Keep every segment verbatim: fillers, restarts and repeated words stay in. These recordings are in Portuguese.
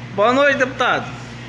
Boa noite, deputado.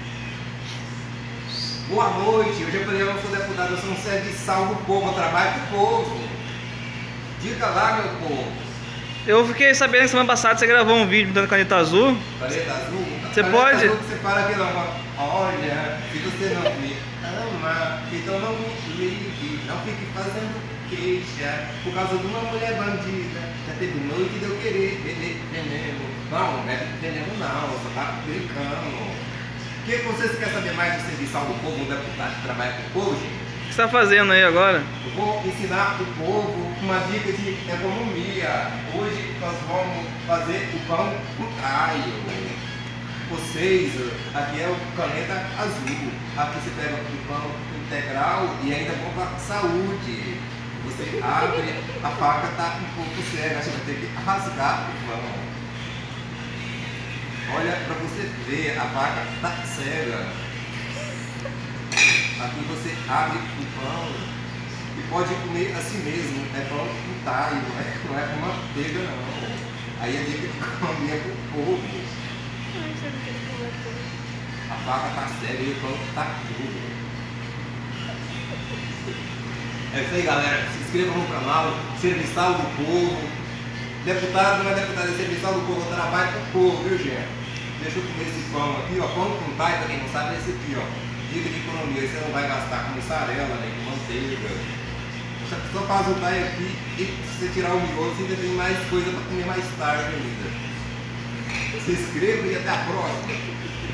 Boa noite. Hoje eu falei, eu não sou deputado, eu sou um serviçal do povo, eu trabalho com o povo. Diga lá, meu povo. Eu fiquei sabendo que semana passada você gravou um vídeo dando caneta azul. Caneta azul? Você caneta pode? Azul que você fala aqui, não. Olha, se você não me ama, então não me ligue. Não fique fazendo queixa por causa de uma mulher bandida. Já teve noite de eu querer beber veneno. Não, não bebe veneno não, só tá brincando. O que vocês querem saber mais do serviçal do povo, um deputado que trabalha com o povo, gente? O que você está fazendo aí agora? Eu vou ensinar o povo uma dica de economia. Hoje nós vamos fazer o pão com alho. Vocês, aqui é o caneta azul. Aqui você pega o pão integral e ainda bom para a saúde. Você abre, a faca está um pouco cega, a gente vai ter que rasgar o pão. Olha para você ver, a vaca está cega. Aqui você abre o pão e pode comer assim mesmo. É pão com talho, não é, não é com manteiga não. Aí é dica de economia para o povo. A vaca está cega e o pão está cru. É isso aí, galera. Se inscreva no canal, Serviçal do Povo. Deputado não é deputado, é Serviçal do Povo. Eu trabalho com o povo, viu, gente? Deixa eu comer esse pão aqui, ó. Pão com talho, pra quem não sabe, é esse aqui, ó. Dica de economia, você não vai gastar com mussarela, nem com manteiga. Você só faz o talho aqui e se você tirar o miolo, você ainda tem mais coisa para comer mais tarde ainda. Se inscreva e até a próxima.